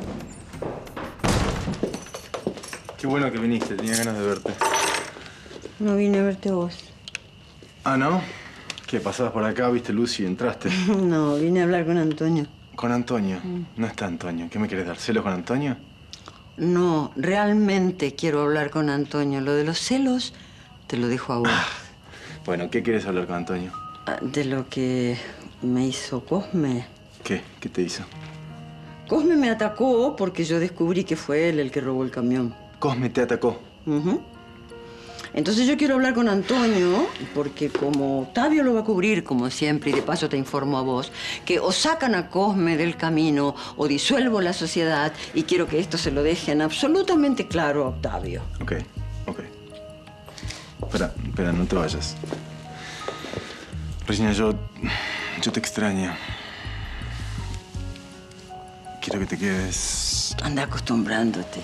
Qué bueno que viniste, tenía ganas de verte. No vine a verte a vos. Ah, ¿no? ¿Qué, pasabas por acá, viste Lucy y entraste? No, vine a hablar con Antonio. ¿Con Antonio? No está Antonio. ¿Qué me querés dar? ¿Celos con Antonio? No, realmente quiero hablar con Antonio. Lo de los celos te lo dejo a vos. Bueno, ¿qué quieres hablar con Antonio? De lo que me hizo Cosme. ¿Qué? ¿Qué te hizo? Cosme me atacó porque yo descubrí que fue él el que robó el camión. Cosme te atacó. Entonces yo quiero hablar con Antonio porque como Octavio lo va a cubrir como siempre y de paso te informo a vos que o sacan a Cosme del camino o disuelvo la sociedad y quiero que esto se lo dejen absolutamente claro a Octavio. Ok. Espera, no te vayas. Regina, yo te extraño. Quiero que te quedes. Anda acostumbrándote.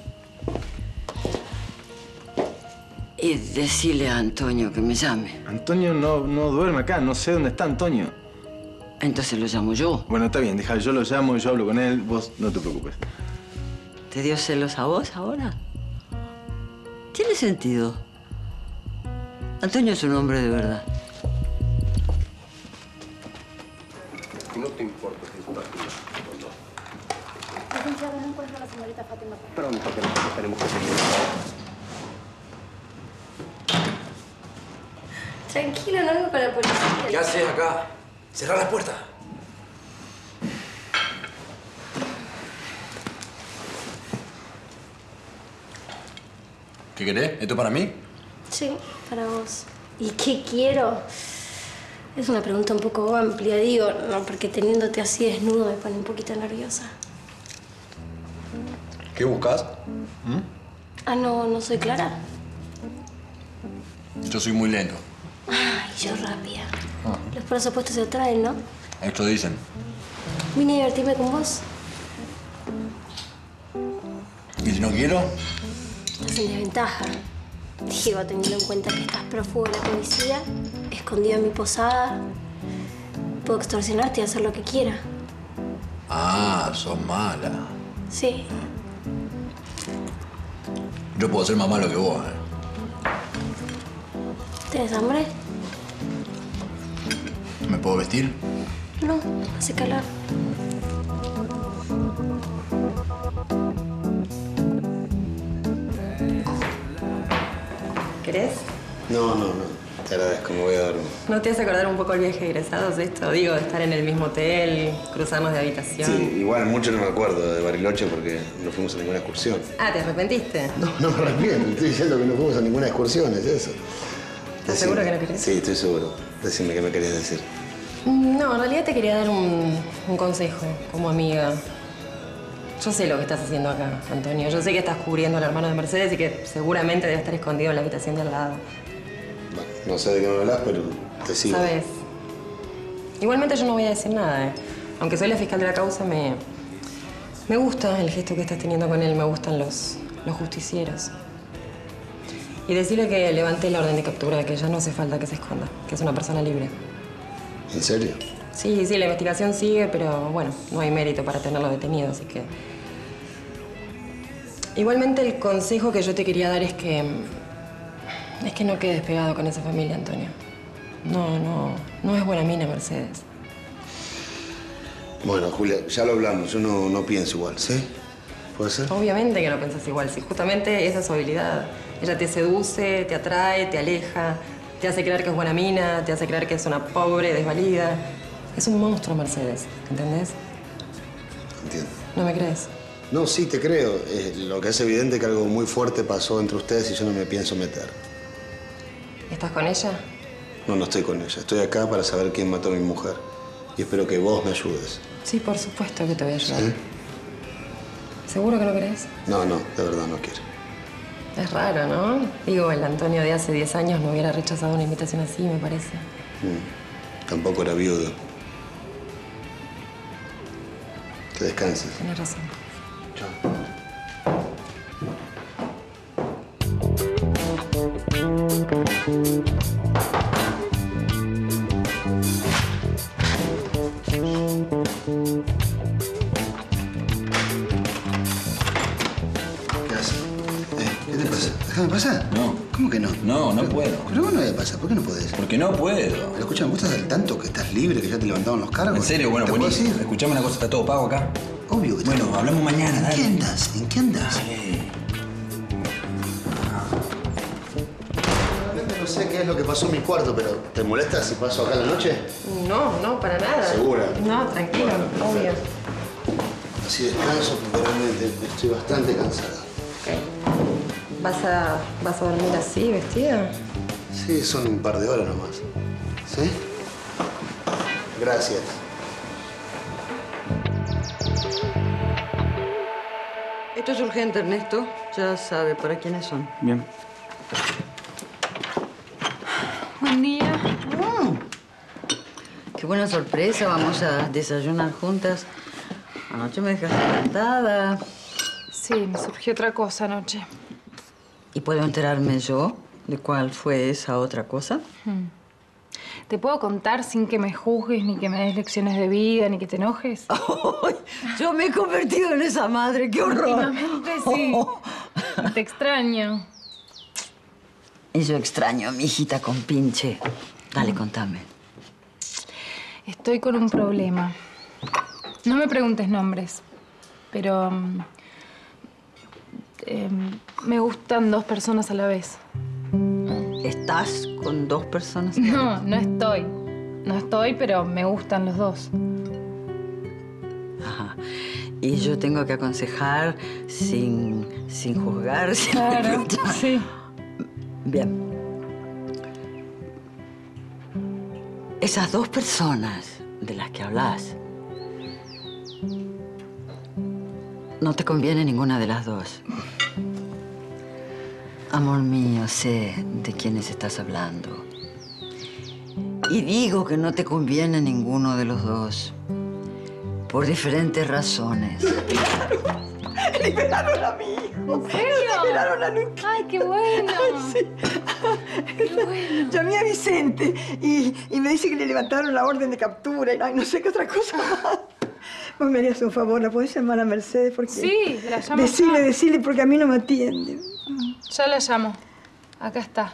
Y decile a Antonio que me llame. Antonio no duerme acá, no sé dónde está Antonio. Entonces lo llamo yo. Bueno, está bien, deja, yo lo llamo, yo hablo con él, vos no te preocupes. ¿Te dio celos a vos ahora? Tiene sentido. Antonio es un hombre de verdad. No te importa si estás Licenciado, no encuentro a la señorita Fátima. pronto que nosotros tenemos que seguir. Tranquilo, no vengo con la policía. ¿Qué haces acá? Cerrá la puerta. ¿Qué querés? ¿Esto para mí? Sí, para vos. ¿Y qué quiero? Es una pregunta un poco amplia, digo, no, porque teniéndote así desnudo me pone un poquito nerviosa. ¿Qué buscas? Ah, no soy Clara. Yo soy muy lento. Ay, yo rápida. Los presupuestos se atraen, ¿no? Esto dicen. Vine a divertirme con vos. ¿Y si no quiero? Estás en desventaja. Digo, teniendo en cuenta que estás prófugo de la policía, escondido en mi posada, puedo extorsionarte y hacer lo que quiera. Ah, sos mala. Sí. Yo puedo ser más malo que vos, ¿eh? ¿Tienes hambre? ¿Me puedo vestir? No, hace calor. ¿Querés? No. Te agradezco, me voy a dormir. ¿No te hace acordar un poco el viaje de egresados esto? Digo, de estar en el mismo hotel, cruzarnos de habitación. Sí, igual mucho no me acuerdo de Bariloche porque no fuimos a ninguna excursión. Ah, ¿te arrepentiste? No me arrepiento, estoy diciendo que no fuimos a ninguna excursión, es eso. ¿Estás seguro que no querés? Sí, estoy seguro. Decime qué me querías decir. No, en realidad te quería dar un consejo, como amiga. Yo sé lo que estás haciendo acá, Antonio. Yo sé que estás cubriendo al hermano de Mercedes y que seguramente debe estar escondido en la habitación de al lado. No sé de qué me hablas, pero te sigo. ¿Sabes? Igualmente yo no voy a decir nada, ¿eh? Aunque soy la fiscal de la causa, me gusta el gesto que estás teniendo con él. Me gustan los justicieros. Y decirle que levante la orden de captura, que ya no hace falta que se esconda, que es una persona libre. ¿En serio? Sí, la investigación sigue, pero bueno, no hay mérito para tenerlo detenido, así que... Igualmente el consejo que yo te quería dar es que no quedes pegado con esa familia, Antonio. No es buena mina, Mercedes. Bueno, Julia, ya lo hablamos. Yo no pienso igual, ¿sí? ¿Puede ser? Obviamente que no pensás igual, sí. Justamente esa es su habilidad. Ella te seduce, te atrae, te aleja, te hace creer que es buena mina, te hace creer que es una pobre, desvalida. Es un monstruo, Mercedes, ¿entendés? Entiendo. ¿No me crees? No, sí, te creo. Lo que es evidente es que algo muy fuerte pasó entre ustedes y yo no me pienso meter. ¿Estás con ella? No estoy con ella. Estoy acá para saber quién mató a mi mujer. Y espero que vos me ayudes. Sí, por supuesto que te voy a ayudar. ¿Sí? ¿Seguro que no querés? No, de verdad no quiero. Es raro, ¿no? Digo, el Antonio de hace 10 años no hubiera rechazado una invitación así, me parece. Tampoco era viudo. Que descanses. Tienes razón. Chao. ¿Qué haces? ¿Qué te pasa? ¿Déjame pasar? No. ¿Cómo que no? No puedo. Pero vos no debe pasar. ¿Por qué no podés? Porque no puedo. Pero escucha, ¿vos estás al tanto que estás libre, que ya te levantaron los cargos? ¿En serio? Bueno, ¿Te puedo buenísimo. decir? Escuchame una cosa, ¿está todo pago acá? Obvio que está Bueno, todo. hablamos mañana, dale. ¿En qué andas? No sé qué es lo que pasó en mi cuarto, pero ¿te molesta si paso acá la noche? No, para nada. ¿Segura? No, tranquilo, Bueno, obvio. Así descanso porque realmente estoy bastante cansada. ¿Vas a dormir así, vestida? Sí, son un par de horas nomás. ¿Sí? Gracias. Esto es urgente, Ernesto. Ya sabe para quiénes son. Bien. Buen día. Qué buena sorpresa. Vamos a desayunar juntas. Anoche me dejaste plantada. Sí, me surgió otra cosa anoche. ¿Y puedo enterarme yo de cuál fue esa otra cosa? ¿Te puedo contar sin que me juzgues, ni que me des lecciones de vida, ni que te enojes? Yo me he convertido en esa madre. ¡Qué horror! Últimamente sí. Te extraño. Y yo extraño a mi hijita con pinche. Dale, contame. Estoy con un problema. No me preguntes nombres, pero me gustan 2 personas a la vez. ¿Estás con 2 personas? No estoy. No estoy, pero me gustan los 2. Ajá. Y yo tengo que aconsejar sin juzgar. Claro, sí. Bien. Esas 2 personas de las que hablas, no te conviene ninguna de las 2. Amor mío, sé de quiénes estás hablando. Y digo que no te conviene ninguno de los 2. Por diferentes razones. Liberaron a mi hijo. ¿En serio? Liberaron a Luquita. ¡Ay, qué bueno! Ay, sí. Qué bueno. Llamé a Vicente y me dice que le levantaron la orden de captura y ay, no sé qué otra cosa más. Vos me harías un favor, ¿la podés llamar a Mercedes? Porque... Sí, la llamo. Decile, porque a mí no me atiende. Ya la llamo. Acá está.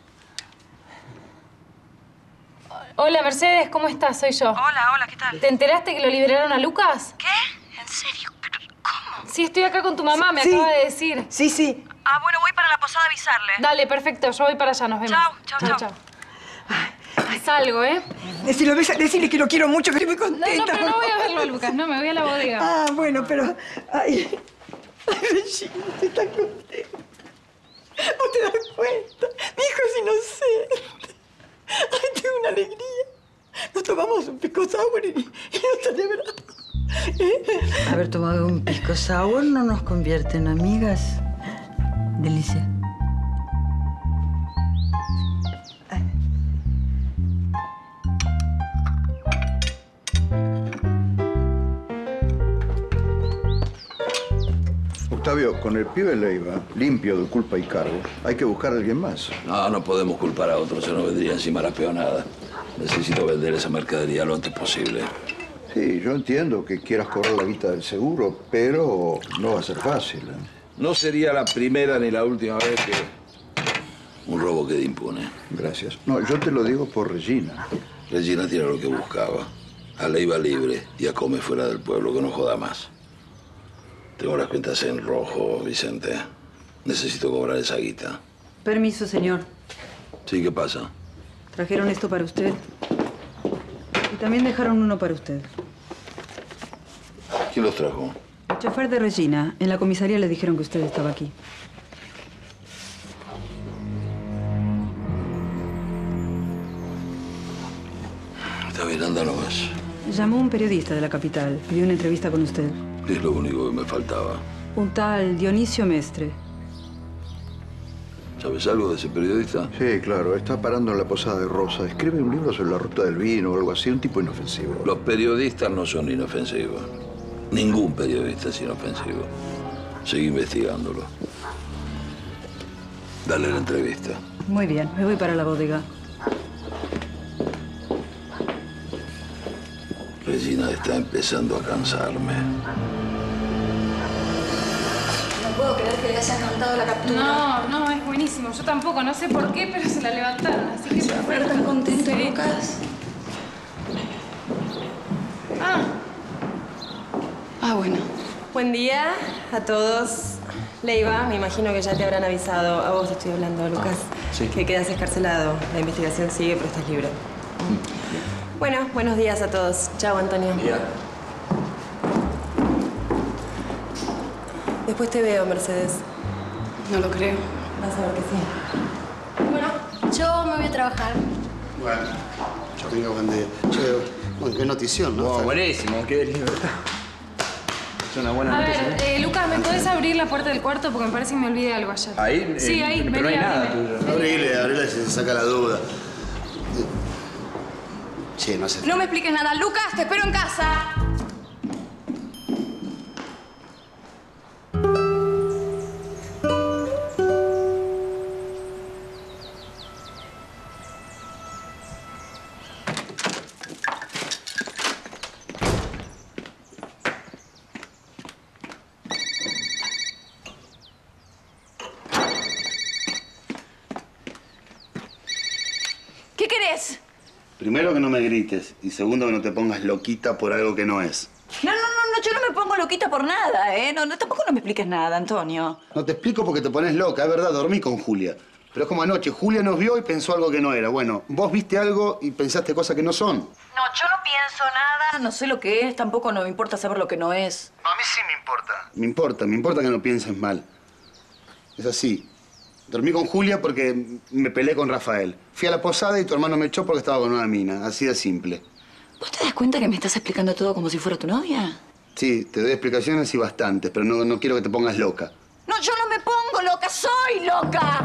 Hola, Mercedes, ¿cómo estás? Soy yo. Hola, ¿qué tal? ¿Te enteraste que lo liberaron a Lucas? ¿Qué? ¿En serio? ¿Cómo? Sí, estoy acá con tu mamá, me Sí. acaba de decir. Sí. Ah, bueno, voy para la posada a avisarle. Dale, perfecto, yo voy para allá, nos vemos. Chau. Salgo, ¿eh? Decile que lo quiero mucho, que estoy muy contenta. No, pero no voy a verlo a Lucas, no, me voy a la bodega. Ah, bueno, pero... Ay, Regina, está contenta. ¿Vos te das cuenta? Mi hijo es inocente. Ay, tengo una alegría. Nos tomamos un pisco sour y nos celebramos. Haber tomado un pisco sour no nos convierte en amigas. Delicia. Octavio, con el pibe Leiva, limpio de culpa y cargo, hay que buscar a alguien más. No podemos culpar a otros, se nos vendría encima la peonada. Necesito vender esa mercadería lo antes posible. Sí, yo entiendo que quieras cobrar la guita del seguro, pero no va a ser fácil. No sería la primera ni la última vez que un robo quede impune. Gracias. No, yo te lo digo por Regina. Regina tiene lo que buscaba. A Leiva libre y a Come fuera del pueblo, que no joda más. Tengo las cuentas en rojo, Vicente. Necesito cobrar esa guita. Permiso, señor. Sí, ¿qué pasa? Trajeron esto para usted. Y también dejaron uno para usted. ¿Quién los trajo? El chofer de Regina. En la comisaría le dijeron que usted estaba aquí. Está bien, anda nomás. Llamó un periodista de la capital. Pidió una entrevista con usted. Es lo único que me faltaba. Un tal Dionisio Mestre. ¿Sabes algo de ese periodista? Sí, claro. Está parando en la posada de Rosa. Escribe un libro sobre la ruta del vino o algo así. Un tipo inofensivo. Los periodistas no son inofensivos. Ningún periodista es inofensivo. Seguí investigándolo. Dale la entrevista. Muy bien. Me voy para la bodega. Regina está empezando a cansarme. No puedo creer que le hayan cantado la captura. No, es buenísimo. Yo tampoco, no sé por qué, pero se la levantaron. Así que Se fue tan contento, Sí. Lucas. Bueno. Buen día a todos. Leiva, me imagino que ya te habrán avisado. A vos estoy hablando, Lucas. sí. Que quedas escarcelado. La investigación sigue, pero estás libre. Bueno, buenos días a todos. Chao, Antonio. Después te veo, Mercedes. No lo creo. Vas a ver que sí. Bueno, yo me voy a trabajar. Bueno, yo tengo buen día. Che, bueno, qué notición, ¿no? Oh, buenísimo, qué libertad. Es una buena A noticia. ver, Lucas, ¿me podés abrir la puerta del cuarto? Porque me parece que me olvidé algo ayer. ¿Ahí? Sí, ahí. Pero no hay vení, nada abrime. tuyo. Abrile si se saca la duda. Che, no hace... No me expliques nada. Lucas, te espero en casa. ¿Qué querés? Primero, que no me grites. Y segundo, que no te pongas loquita por algo que no es. No, yo no me pongo loquita por nada, ¿eh? Tampoco no me expliques nada, Antonio. No te explico porque te pones loca, es verdad, dormí con Julia. Pero es como anoche, Julia nos vio y pensó algo que no era. Bueno, vos viste algo y pensaste cosas que no son. No, yo no pienso nada, no sé lo que es, tampoco no me importa saber lo que no es. A mí sí me importa. Me importa que no pienses mal. Es así. Dormí con Julia porque me peleé con Rafael. Fui a la posada y tu hermano me echó porque estaba con una mina. Así de simple. ¿Vos te das cuenta que me estás explicando todo como si fuera tu novia? Sí, te doy explicaciones y bastantes, pero no quiero que te pongas loca. No, yo no me pongo loca, soy loca.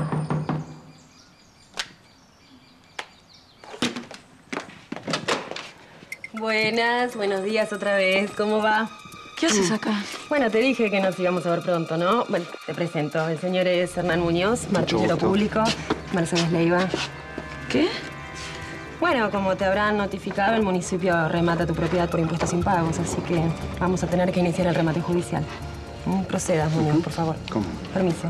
Buenos días otra vez. ¿Cómo va? ¿Qué haces acá? Bueno, te dije que nos íbamos a ver pronto, ¿no? Bueno, te presento. El señor es Hernán Muñoz, martillero público. Mercedes Leiva. ¿Qué? Bueno, como te habrán notificado, el municipio remata tu propiedad por impuestos impagos, así que vamos a tener que iniciar el remate judicial. Proceda, Muñoz, por favor. ¿Cómo? Permiso.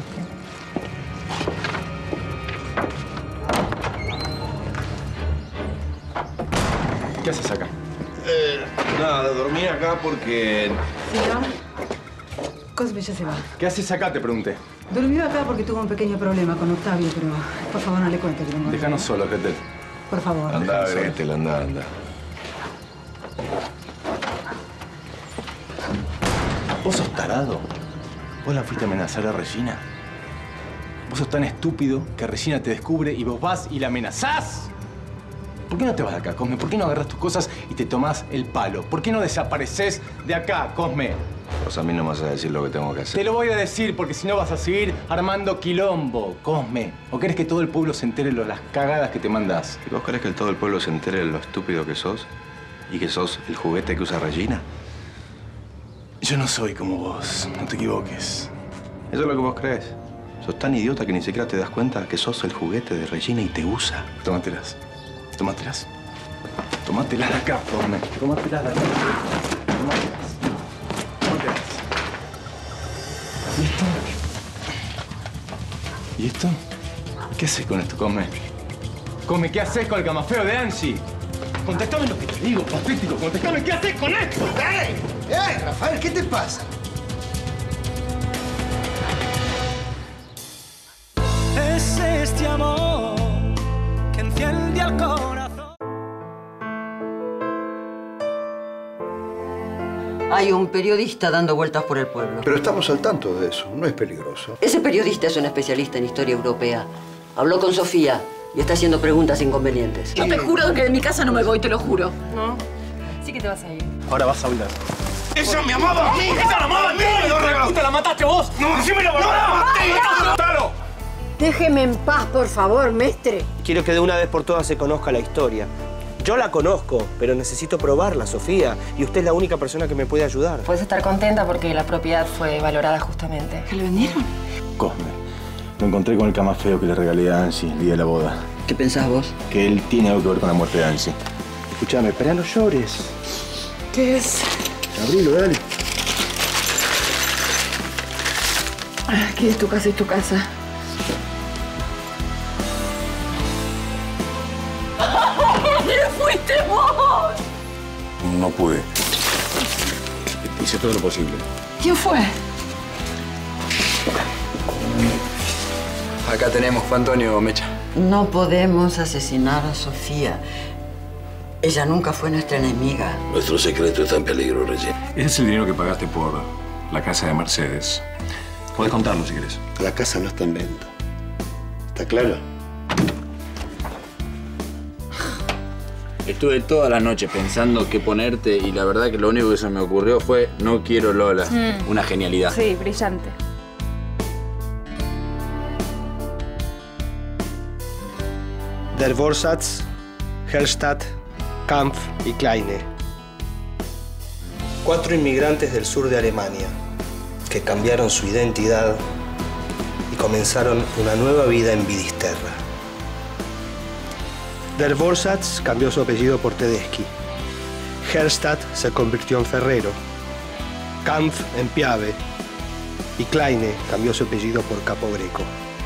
¿Qué haces acá? Nada, dormí acá porque... Señor, Cosme ya se va. ¿Qué haces acá? Te pregunté. Durmió acá porque tuvo un pequeño problema con Octavio, pero por favor no le cuente que vengo. Déjanos solos, Gretel. Por favor. Anda, Gretel, anda. ¿Vos sos tarado? ¿Vos la fuiste a amenazar a Regina? ¿Vos sos tan estúpido que Regina te descubre y vos vas y la amenazás? ¿Por qué no te vas de acá, Cosme? ¿Por qué no agarras tus cosas y te tomás el palo? ¿Por qué no desapareces de acá, Cosme? Pues a mí no me vas a decir lo que tengo que hacer. Te lo voy a decir porque si no vas a seguir armando quilombo, Cosme. ¿O querés que todo el pueblo se entere de las cagadas que te mandás? ¿Y vos querés que todo el pueblo se entere de lo estúpido que sos? ¿Y que sos el juguete que usa Regina? Yo no soy como vos, no te equivoques. Eso es lo que vos crees. Sos tan idiota que ni siquiera te das cuenta que sos el juguete de Regina y te usa. Tómatelas. Tómatelas. Tómatelas de acá, Cosme. Tómatelas de acá. Tómatelas. Tómatelas. ¿Listo? ¿Y esto? ¿Qué haces con esto? Come. Come, ¿qué haces con el camafeo de Angie? Contestame lo que te digo, patético. Contestame, ¿qué haces con esto? ¡Ey! ¡Ey, Rafael! ¿Qué te pasa? Es este amor que enciende al corazón. Hay un periodista dando vueltas por el pueblo. Pero estamos al tanto de eso, no es peligroso. Ese periodista es un especialista en historia europea. Habló con Sofía y está haciendo preguntas inconvenientes. Yo te juro que de mi casa no me voy, te lo juro. ¿No? Sí que te vas a ir. Ahora vas a hablar. ¡Ella me amaba a mí! ¡Ella la amaba a mí! ¡Puta, la mataste vos! ¡No, decime la verdad! ¡Matalo! Déjeme en paz, por favor, mestre. Quiero que de una vez por todas se conozca la historia. Yo la conozco, pero necesito probarla, Sofía. Y usted es la única persona que me puede ayudar. Puedes estar contenta porque la propiedad fue valorada justamente. ¿Que le vendieron? Cosme. Lo encontré con el camafeo que le regalé a Angie el día de la boda. ¿Qué pensás vos? Que él tiene algo que ver con la muerte de Angie. Escúchame, espera, no llores. ¿Qué es? Abrilo, dale. Aquí es tu casa, es tu casa. ¿Qué fuiste vos? No pude. Hice todo lo posible. ¿Quién fue? Acá tenemos, fue Antonio Mecha. No podemos asesinar a Sofía. Ella nunca fue nuestra enemiga. Nuestro secreto está en peligro, Regina. Ese es el dinero que pagaste por la casa de Mercedes. Podés contarlo si querés. La casa no está en venta. ¿Está claro? Estuve toda la noche pensando qué ponerte y la verdad que lo único que se me ocurrió fue No quiero Lola. Una genialidad. Sí, brillante. Der Vorsatz, Hallstatt, Kampf y Kleine. 4 inmigrantes del sur de Alemania que cambiaron su identidad y comenzaron una nueva vida en Vidisterra. Der Vorsatz cambió su apellido por Tedeschi. Hallstatt se convirtió en ferrero. Kampf en Piave. Y Kleine cambió su apellido por Capo Greco.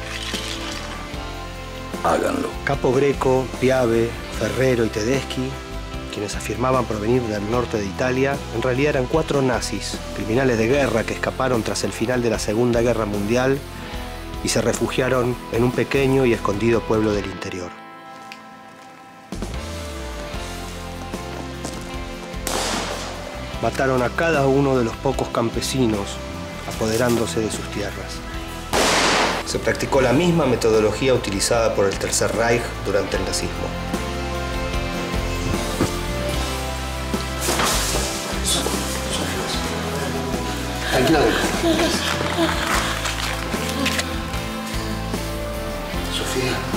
Háganlo. Capo Greco, Piave, Ferrero y Tedeschi, quienes afirmaban provenir del norte de Italia, en realidad eran 4 nazis, criminales de guerra que escaparon tras el final de la Segunda Guerra Mundial y se refugiaron en un pequeño y escondido pueblo del interior. Mataron a cada uno de los pocos campesinos, apoderándose de sus tierras. Se practicó la misma metodología utilizada por el Tercer Reich durante el nazismo. Tranquila. Sofía.